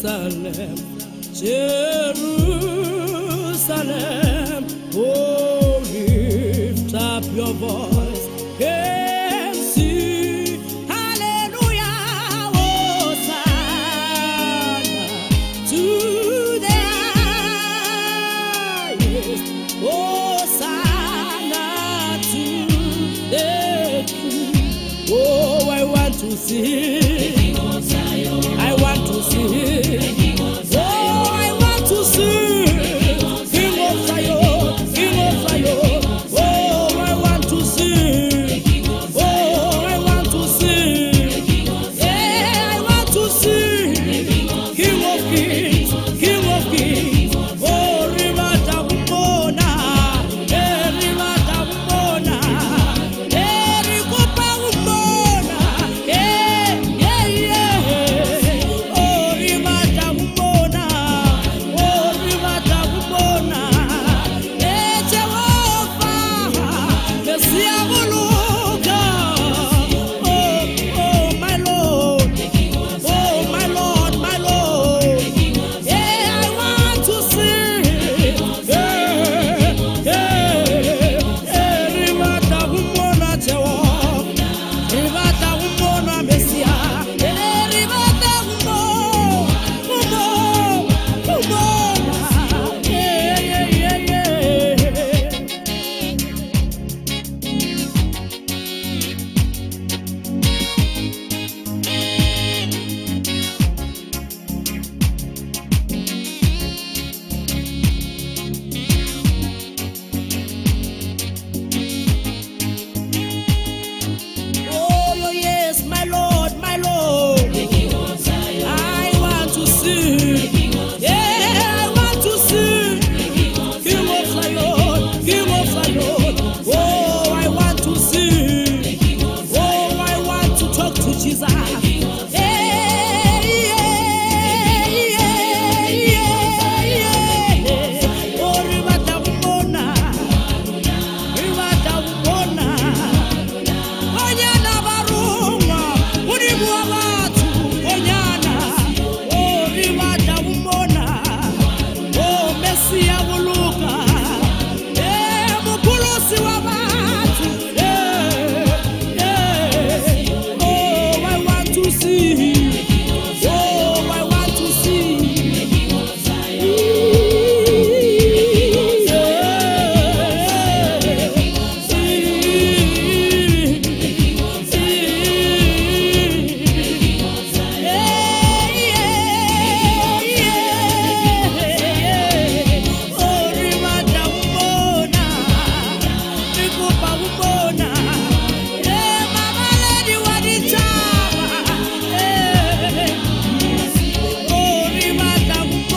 Jerusalem, Jerusalem, oh, lift up your voice and sing, hallelujah, Hosanna to the highest, Hosanna to the King. Oh, I want to sing. I want to see. Oh, I want to see. King of Zion, King of Zion. Oh, I want to see. Oh, I want to see. Yeah, I want to see. King of Kings, King of Kings. Oh, Rivata Umona, Rivata Umona, Rikupa Umona, yeah.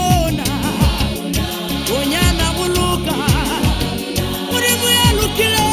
Kill